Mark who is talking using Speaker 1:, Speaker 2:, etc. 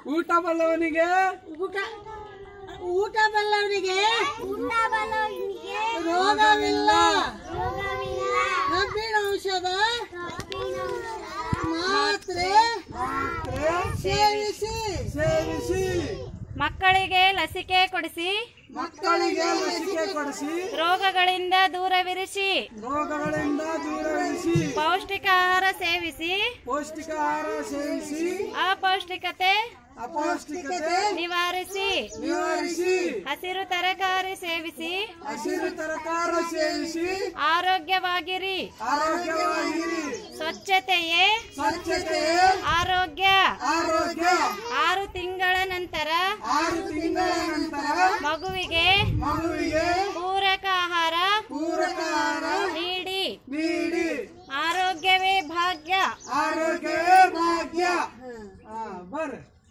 Speaker 1: ಊಟ ಬಲ್ಲವನಿಗೆ
Speaker 2: ಊಟ ಬಲ್ಲವನಿಗೆ ರೋಗವಿಲ್ಲ. ಕಬ್ಬಿಣ ಔಷಧ ಮಾತ್ರೆ ಸೇವಿಸಿ
Speaker 3: ಮಕ್ಕಳಿಗೆ ಲಸಿಕೆ ಕೊಡಿಸಿ ರೋಗಗಳಿಂದ ದೂರವಿರಿಸಿ ಪೌಷ್ಟಿಕ ಆಹಾರ ಸೇವಿಸಿ ಅಪೌಷ್ಟಿಕತೆ ನಿವಾರಿಸಿ ಹಸಿರು ತರಕಾರಿ ಸೇವಿಸಿ ಆರೋಗ್ಯವಾಗಿರಿ. ಸ್ವಚ್ಛತೆಯೇ ಆರೋಗ್ಯ. 6 ತಿಂಗಳ ನಂತರ ಮಗುವಿಗೆ ಪೂರಕ ಆಹಾರ ನೀಡಿ. ಆರೋಗ್ಯವೇ ಭಾಗ್ಯ.
Speaker 1: ಬರ್ರಿ.